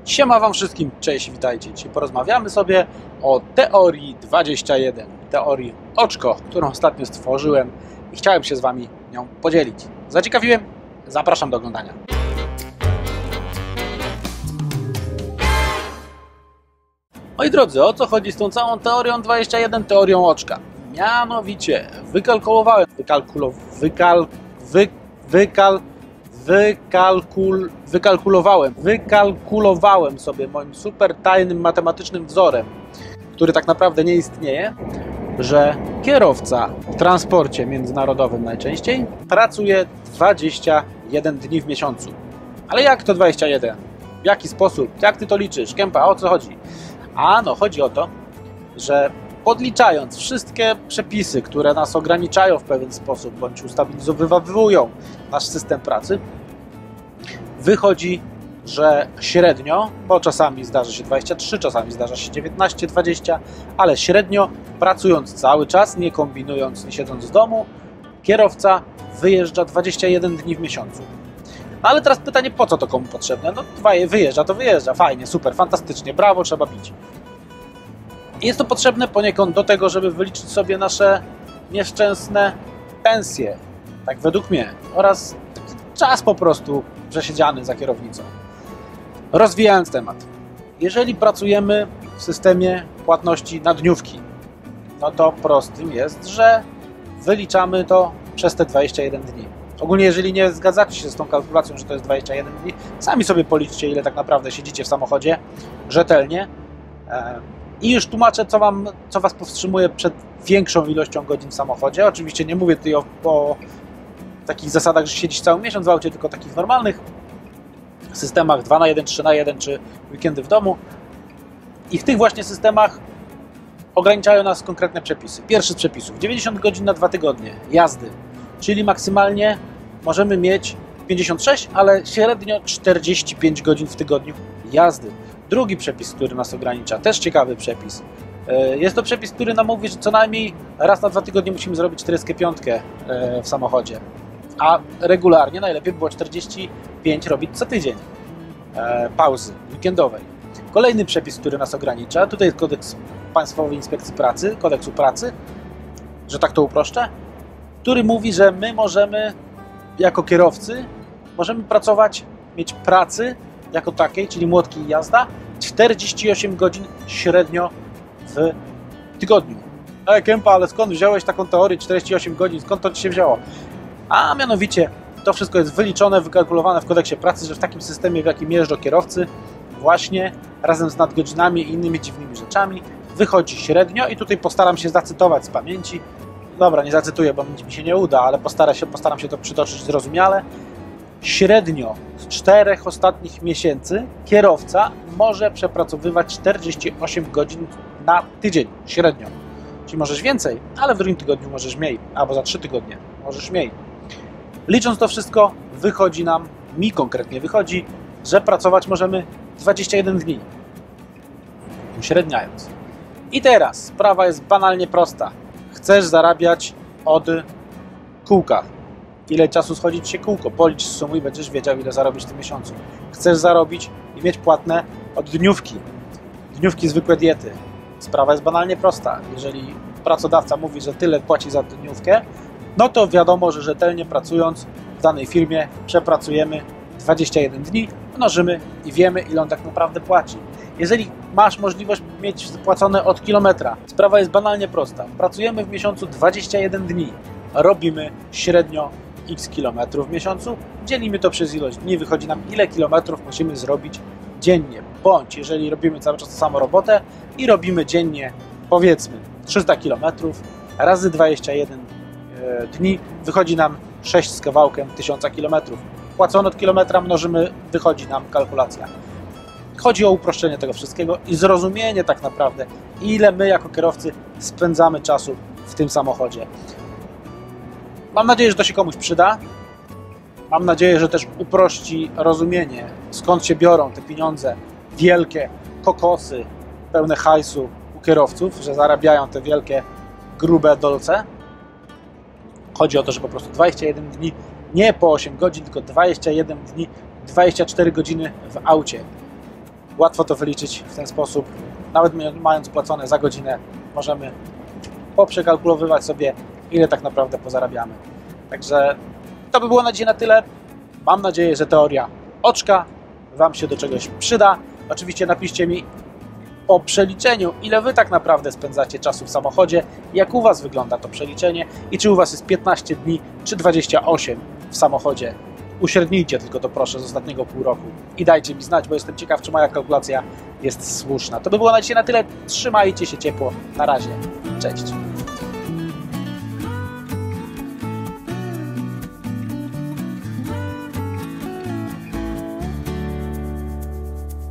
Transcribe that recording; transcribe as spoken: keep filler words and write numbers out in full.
Siema wam wszystkim, cześć, witajcie. Dzisiaj porozmawiamy sobie o teorii dwadzieścia jeden, teorii oczko, którą ostatnio stworzyłem i chciałem się z wami nią podzielić. Zaciekawiłem? Zapraszam do oglądania. Moi drodzy, o co chodzi z tą całą teorią dwadzieścia jeden, teorią oczka? Mianowicie wykalkulowałem, wykalkulow, wykal, wy, wykal, wykalkul, wykalkulowałem, wykalkulowałem sobie moim super tajnym matematycznym wzorem, który tak naprawdę nie istnieje, że kierowca w transporcie międzynarodowym najczęściej pracuje dwadzieścia jeden dni w miesiącu. Ale jak to dwadzieścia jeden? W jaki sposób? Jak ty to liczysz? Kępa, o co chodzi? A no, chodzi o to, że podliczając wszystkie przepisy, które nas ograniczają w pewien sposób, bądź ustabilizowywują nasz system pracy, wychodzi, że średnio, bo czasami zdarza się dwadzieścia trzy, czasami zdarza się dziewiętnaście, dwadzieścia, ale średnio, pracując cały czas, nie kombinując, nie siedząc w domu, kierowca wyjeżdża dwadzieścia jeden dni w miesiącu. No ale teraz pytanie, po co to komu potrzebne? No wyjeżdża, to wyjeżdża, fajnie, super, fantastycznie, brawo, trzeba bić. Jest to potrzebne poniekąd do tego, żeby wyliczyć sobie nasze nieszczęsne pensje, tak według mnie, oraz taki czas po prostu przesiedziany za kierownicą. Rozwijając temat, jeżeli pracujemy w systemie płatności na dniówki, no to prostym jest, że wyliczamy to przez te dwadzieścia jeden dni. Ogólnie, jeżeli nie zgadzacie się z tą kalkulacją, że to jest dwadzieścia jeden dni, sami sobie policzcie, ile tak naprawdę siedzicie w samochodzie rzetelnie. I już tłumaczę, co, wam, co Was powstrzymuje przed większą ilością godzin w samochodzie. Oczywiście nie mówię tutaj o, o takich zasadach, że siedzisz cały miesiąc w aucie, tylko takich normalnych systemach dwa na jeden, trzy na jeden czy weekendy w domu. I w tych właśnie systemach ograniczają nas konkretne przepisy. Pierwszy z przepisów, dziewięćdziesiąt godzin na dwa tygodnie jazdy, czyli maksymalnie możemy mieć pięćdziesiąt sześć, ale średnio czterdzieści pięć godzin w tygodniu jazdy. Drugi przepis, który nas ogranicza, też ciekawy przepis. Jest to przepis, który nam mówi, że co najmniej raz na dwa tygodnie musimy zrobić czterdzieści pięć w samochodzie, a regularnie najlepiej było czterdzieści pięć robić co tydzień pauzy weekendowej. Kolejny przepis, który nas ogranicza, tutaj jest kodeks Państwowej Inspekcji Pracy, kodeksu pracy, że tak to uproszczę, który mówi, że my możemy jako kierowcy możemy pracować, mieć pracy jako takiej, czyli młotki i jazda, czterdzieści osiem godzin średnio w tygodniu. Ale Kępa, ale skąd wziąłeś taką teorię czterdzieści osiem godzin? Skąd to ci się wzięło? A mianowicie to wszystko jest wyliczone, wykalkulowane w kodeksie pracy, że w takim systemie, w jakim jeżdżą kierowcy, właśnie razem z nadgodzinami i innymi dziwnymi rzeczami wychodzi średnio i tutaj postaram się zacytować z pamięci. Dobra, nie zacytuję, bo mi się nie uda, ale postaram się, postaram się to przytoczyć zrozumiale. Średnio z czterech ostatnich miesięcy kierowca może przepracowywać czterdzieści osiem godzin na tydzień, średnio. Czyli możesz więcej, ale w drugim tygodniu możesz mniej, albo za trzy tygodnie możesz mniej. Licząc to wszystko, wychodzi nam, mi konkretnie wychodzi, że pracować możemy dwadzieścia jeden dni, uśredniając. I teraz sprawa jest banalnie prosta. Chcesz zarabiać od kółka. Ile czasu schodzi ci się kółko? Policz sumu i będziesz wiedział, ile zarobisz w tym miesiącu. Chcesz zarobić i mieć płatne od dniówki. Dniówki zwykłe diety. Sprawa jest banalnie prosta. Jeżeli pracodawca mówi, że tyle płaci za dniówkę, no to wiadomo, że rzetelnie pracując w danej firmie przepracujemy dwadzieścia jeden dni, mnożymy i wiemy, ile on tak naprawdę płaci. Jeżeli masz możliwość mieć zapłacone od kilometra, sprawa jest banalnie prosta. Pracujemy w miesiącu dwadzieścia jeden dni, robimy średnio x kilometrów w miesiącu, dzielimy to przez ilość dni, wychodzi nam, ile kilometrów musimy zrobić dziennie. Bądź jeżeli robimy cały czas tę samą robotę i robimy dziennie, powiedzmy, trzysta kilometrów razy dwadzieścia jeden dni, wychodzi nam sześć z kawałkiem tysiąca kilometrów. Płacone od kilometra mnożymy, wychodzi nam kalkulacja. Chodzi o uproszczenie tego wszystkiego i zrozumienie tak naprawdę, ile my jako kierowcy spędzamy czasu w tym samochodzie. Mam nadzieję, że to się komuś przyda. Mam nadzieję, że też uprości rozumienie, skąd się biorą te pieniądze, wielkie kokosy pełne hajsu u kierowców, że zarabiają te wielkie, grube dolce. Chodzi o to, że po prostu dwadzieścia jeden dni, nie po osiem godzin, tylko dwadzieścia jeden dni, dwadzieścia cztery godziny w aucie. Łatwo to wyliczyć w ten sposób. Nawet mając płacone za godzinę, możemy poprzekalkulowywać sobie, ile tak naprawdę pozarabiamy. Także to by było na dzisiaj na tyle. Mam nadzieję, że teoria oczka Wam się do czegoś przyda. Oczywiście napiszcie mi o przeliczeniu, ile Wy tak naprawdę spędzacie czasu w samochodzie, jak u Was wygląda to przeliczenie i czy u Was jest piętnaście dni, czy dwadzieścia osiem w samochodzie. Uśrednijcie tylko to proszę z ostatniego pół roku i dajcie mi znać, bo jestem ciekaw, czy moja kalkulacja jest słuszna. To by było na dzisiaj na tyle. Trzymajcie się ciepło. Na razie. Cześć.